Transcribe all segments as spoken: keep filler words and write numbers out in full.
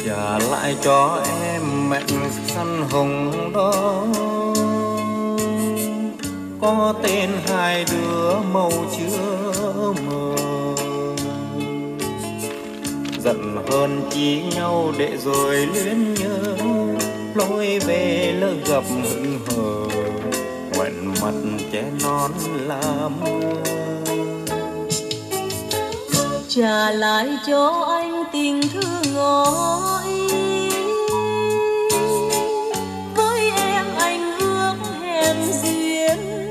trả lại cho em mảnh khăn hồng đó, có tên hai đứa màu chưa mờ. Giận hơn chí nhau để rồi luyến nhớ, lối về lỡ gặp hững hờ, ngoảnh mặt che nón làm trả lại cho anh tình thương ngói. Với em anh ước hẹn duyên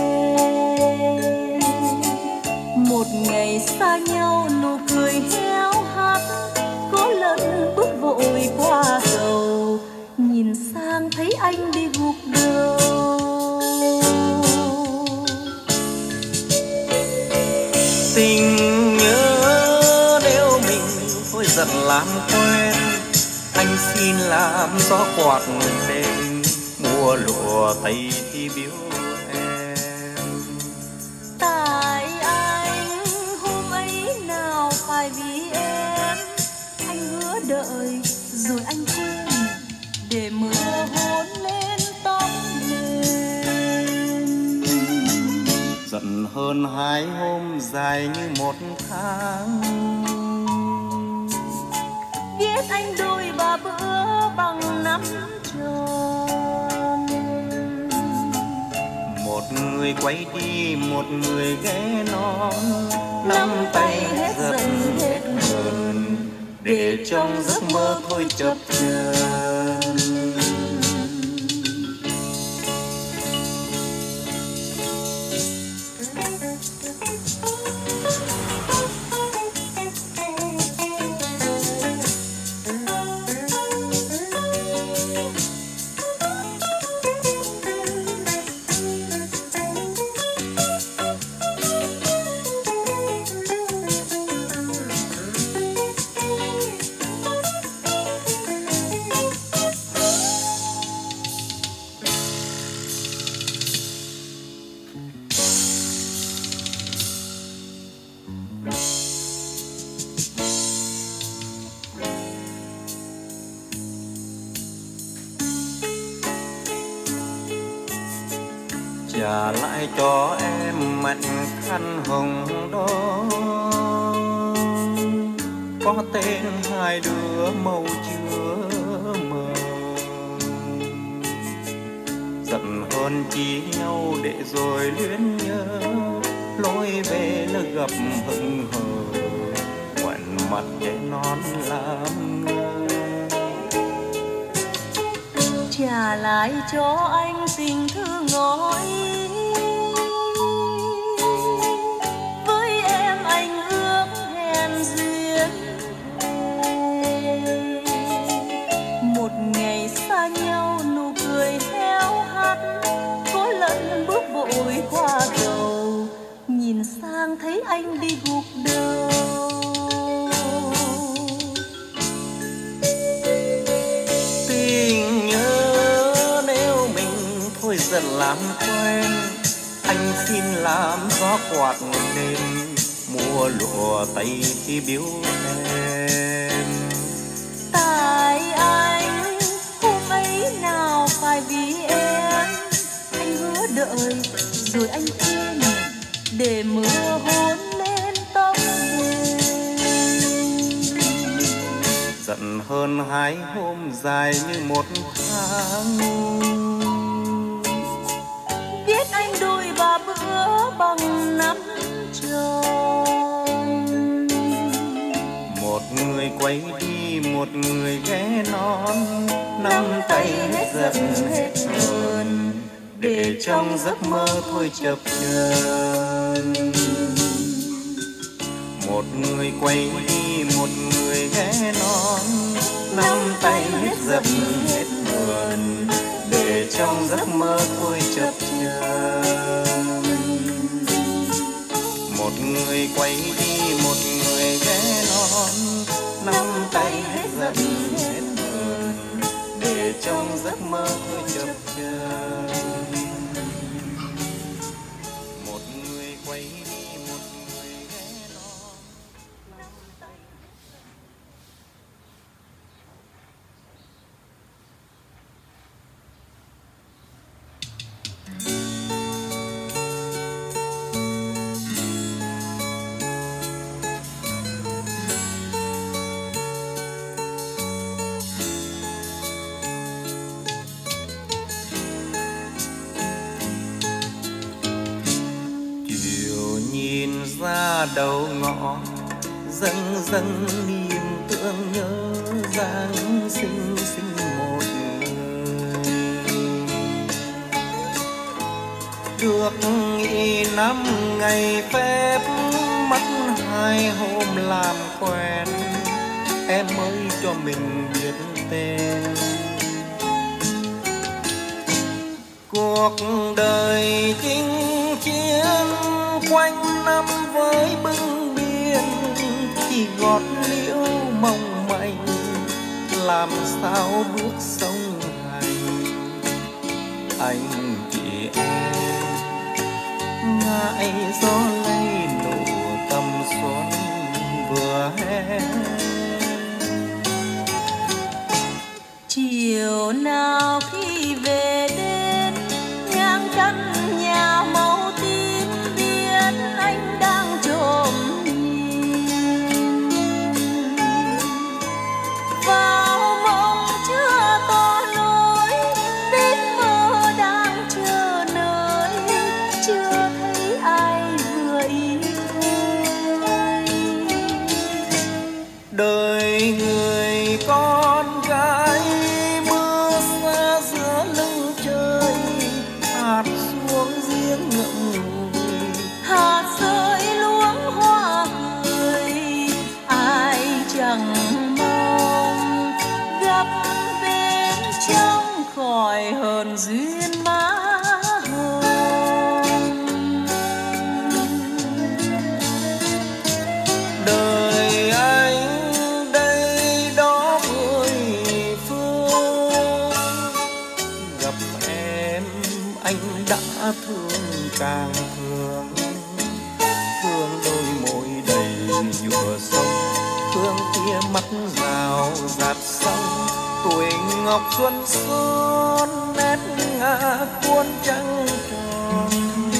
thề, một ngày xa nhau nụ cười héo hắt, có lần bước vội qua cầu, nhìn sang thấy anh đi gục đầu. Tình nhớ nếu mình thôi dần làm quen, anh xin làm gió quạt đêm, mua lụa tây thì biếu em. Tại anh hôm ấy nào phải vì em, anh hứa đợi rồi anh quên, để mưa hôn lên tóc mình. Giận hơn hai hôm dài như một tháng, biết anh đôi ba bữa bằng năm tròn. một người quay đi một người ghé non, nắm tay hết giận hết hờn, để trong giấc mơ thôi chập chờn. Trả lại cho em mảnh khăn hồng đó, có tên hai đứa màu chưa mờ. Giận hơn chí nhau để rồi luyến nhớ, lối về lỡ gặp hững hờ, ngoảnh mặt che nón làm ngơ. Trả lại cho anh tình thương ngói. Với em anh ước hẹn duyên thề, một ngày xa nhau nụ cười héo hắt, có lần bước vội qua cầu, nhìn sang thấy anh đi gục đầu. Dần làm quen, anh xin làm gió quạt đêm, mua lụa tây thì biếu em. Tại anh hôm ấy nào phải vì em, anh hứa đợi rồi anh quên, để mưa hôn lên tóc mình. Giận hơn hai hôm dài như một tháng, biết anh đôi ba bữa bằng năm tròn. một người quay đi một người ghé non, nắm tay hết giận hết hờn, để trong giấc mơ thôi chập chờn. Một người quay đi một người ghé non, nắm tay hết giận hết hờn, để trong giấc mơ thôi chập chờn. Một người quay đi một người ghé non, nắm tay hết giận hết hờn, để trong giấc mơ thôi chập chờn. Một người quay đi một người ghé non, nắm tay. nhà đầu ngõ dâng dâng niềm thương nhớ Giáng sinh sinh một người. Được nghỉ năm ngày phép mất hai hôm làm quen, em mới cho mình biết tên. Cuộc đời chinh chiến quanh năm với bưng biên, chỉ gót liễu mong manh làm sao bước sông hành. Anh chị em ngại gió lay nụ tầm xuân vừa hè. Chiều nào khi về đến ngang căn nhà màu tím biên, anh đang trộm nhìn vào mong chưa to nỗi, biết mơ đang chờ nơi, chưa thấy ai vừa ý thôi. Đời người con gái mưa xa giữa lưng trời, hạt xuống giếng ngậm ngùi, Hạt rơi luống hoa cười, ai chẳng mong gặp bên trong khỏi hờn duyên má hồng. đời anh đây đó mười phương, gặp em anh đã thương càng thương. Thương đôi môi đầy nhựa sông, thương tia mắt rào rạt sông, tuổi ngọc xuân xuân nét ngã cuốn trăng tròn.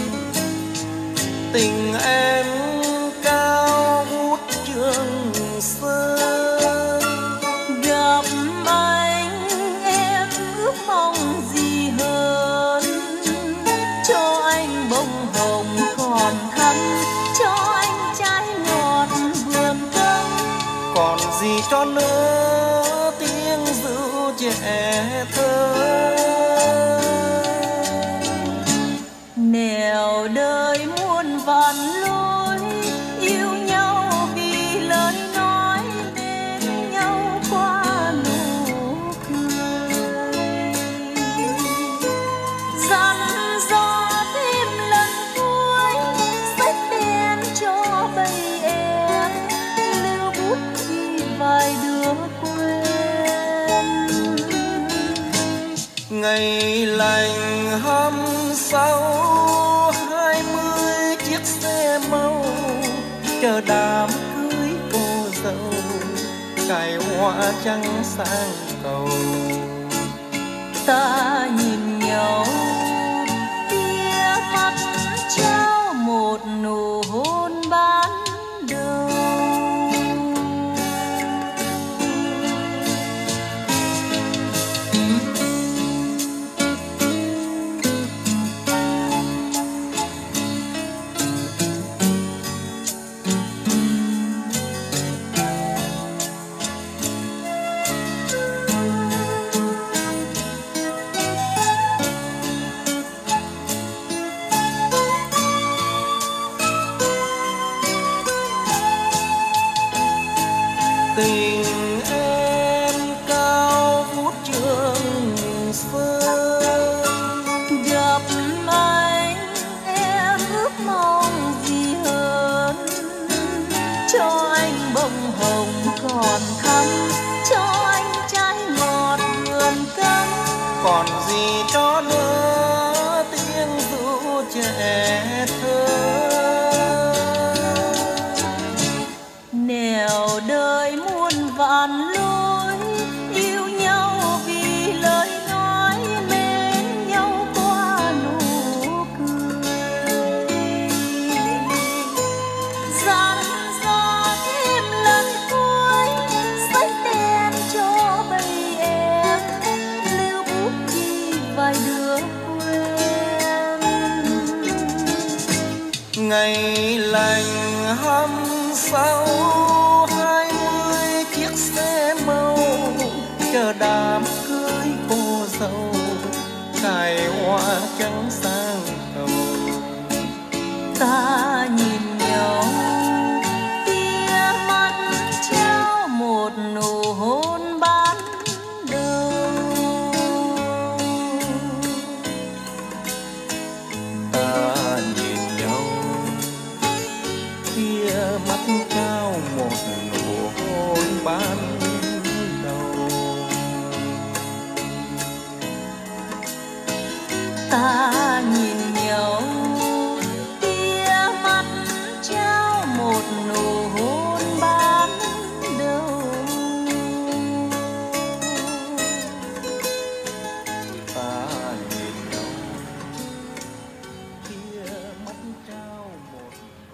Tình em cao vút trường sơn, Gặp anh em ước mong gì hơn, cho anh bông hồng còn thắm, cho anh trái ngọt vườn cấm. còn gì cho nữa tiếng ru trẻ thơ. Nẻo đời muôn vàn lối, yêu nhau vì lời nói, bên nhau qua nụ cười. Dặn dò thêm lần cuối, sách đen cho bầy em, lưu bút ghi vài đứa quên. Ngày lành hôm sau hai mươi chiếc xe màu, chờ đám cưới cô dâu cài hoa trắng sang cầu. Ta nhìn nhau tia mắt trao một nụ hôn ban đầu. Tình em cao vút trường sơn, Gặp anh em ước mong gì hơn, cho anh bông hồng còn thắm, cho anh trái ngọt vườn cấm. còn gì cho nữa tiếng ru trẻ thơ. Nẻo đời muôn vạn lối, yêu nhau vì lời nói, mến nhau qua nụ cười. Dặn dò thêm lần cuối, sách đen cho bầy em, lưu bút ghi vài đứa quên. Ngày lành chờ đám cưới cô dâu cài hoa trắng sang đầu. Ta nhìn nhau tia mắt trao một nụ hôn ban đầu. Ta nhìn nhau tia mắt trao một nụ hôn ban đầu. Ta nhìn nhau tia mắt trao một nụ hôn ban đầu. Ta nhìn nhau tia mắt trao một.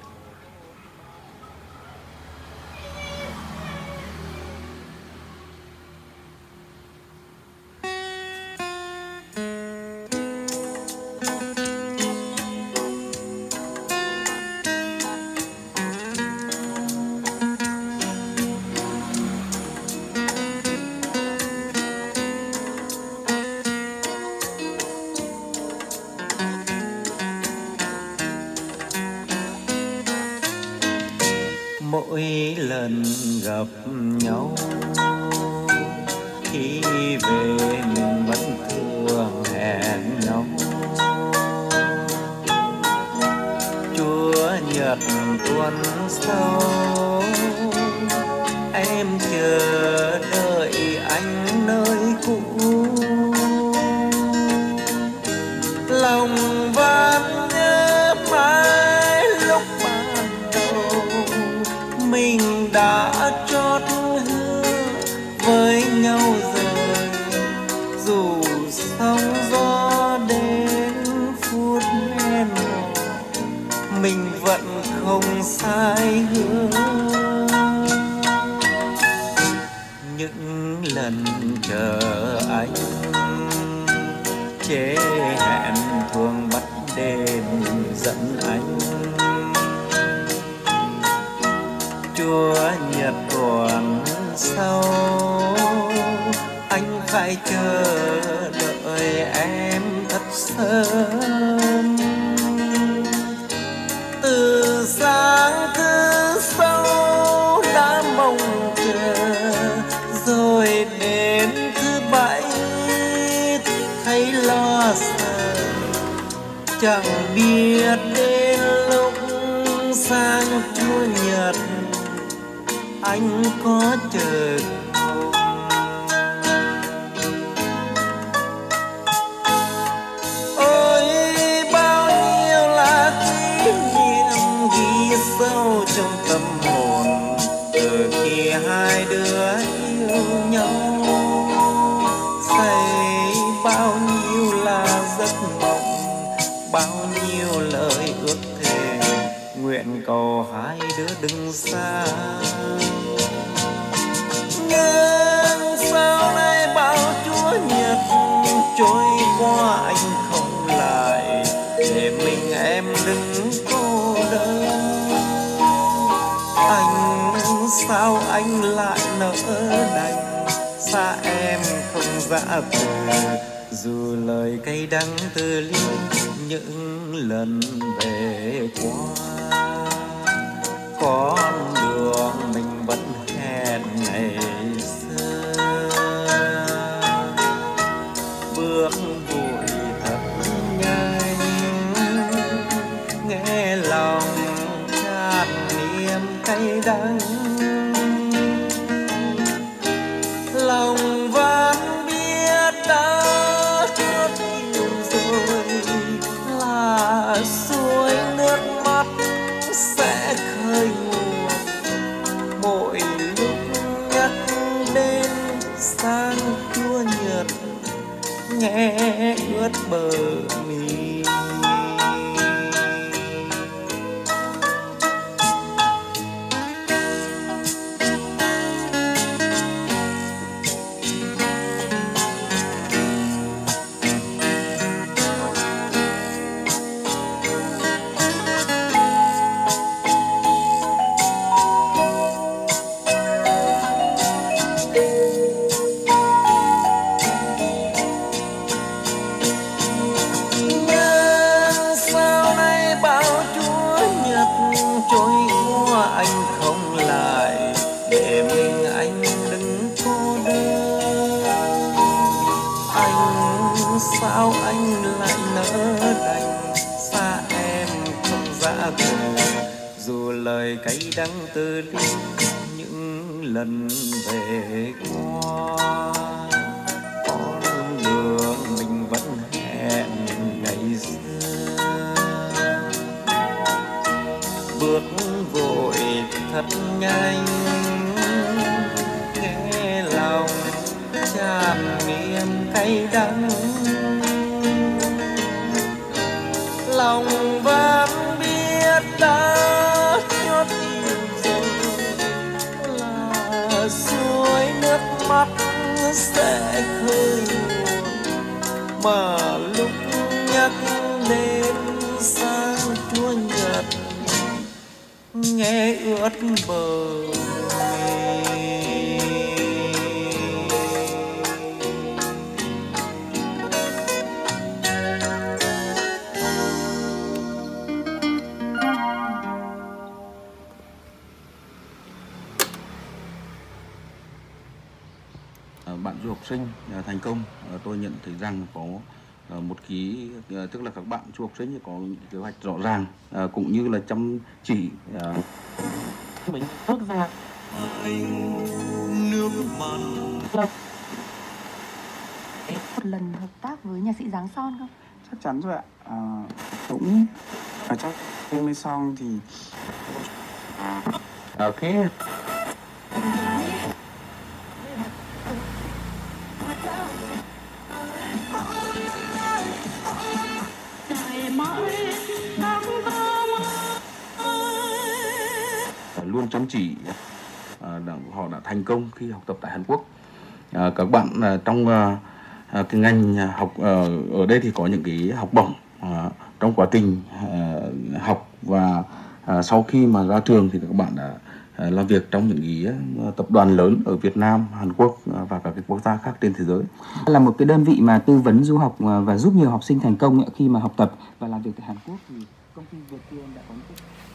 Mỗi lần gặp nhau khi về mình vẫn thường hẹn nhau. Chúa nhật tuần sau em chờ đợi anh nơi cũ. Lòng vẫn nhớ mãi lúc ban đầu mình đã chót hứa với nhau rồi. Dù sóng gió đến phút hẹn hò mình vẫn không sai hứa. Những lần chờ anh chế hẹn thường bắt đêm dẫn anh. Chúa nhật tuần sau anh phải chờ đợi em thật sớm. Từ sáng thứ sáu đã mong chờ rồi đến thứ bảy thấy lo sợ. Chẳng biết đến lúc sang Chúa nhật anh có chờ không. Ôi bao nhiêu là kỷ niệm ghi sâu trong tâm hồn từ khi hai đứa yêu nhau. Say bao nhiêu là giấc mộng, bao nhiêu lời ước thề, nguyện cầu hai đứa đừng xa. Nhưng sau này bao Chúa nhật trôi qua anh không lại, để mình em đừng cô đơn. Anh sao anh lại nỡ đành xa em không dã từ, dù lời cay đắng từ ly những lần về qua. Con đường mình vẫn hẹn ngày xưa, bước vội thật nhanh, nghe lòng tràn niềm cay đắng. Lòng vẫn biết đã chót yêu rồi, là suối nước mắt sẽ khơi nguồn. Mỗi lúc nhắc đến sang Chúa nhật nghe ướt bờ mi. sao anh lại nỡ đành xa em trong dã từ, dù lời cay đắng từ ly những lần về qua. Con đường mình vẫn hẹn ngày xưa, bước vội thật nhanh, nghe lòng tràn niềm cay đắng. Lòng vẫn biết đã chót yêu rồi, là suối nước mắt sẽ khơi nguồn, mà lúc nhắc đến sáng Chúa Nhật nghe ướt bờ. Bạn du học sinh thành công, tôi nhận thấy rằng có một ký, tức là các bạn du học sinh có kế hoạch rõ ràng, cũng như là chăm chỉ. Mình bước ra nước mặn. Một lần hợp tác với nhạc sĩ Giáng Son không? chắc chắn rồi ạ. À, cũng ở trong phim Song thì Ok. Luôn chăm chỉ, à, họ đã thành công khi học tập tại Hàn Quốc. À, các bạn à, trong à, cái ngành học à, ở đây thì có những cái học bổng à, trong quá trình à, học, và à, sau khi mà ra trường thì các bạn đã à, làm việc trong những cái à, tập đoàn lớn ở Việt Nam, Hàn Quốc à, và các cái quốc gia khác trên thế giới. Là một cái đơn vị mà tư vấn du học và giúp nhiều học sinh thành công khi mà học tập và làm việc tại Hàn Quốc, thì công ty Việt Tiên đã có những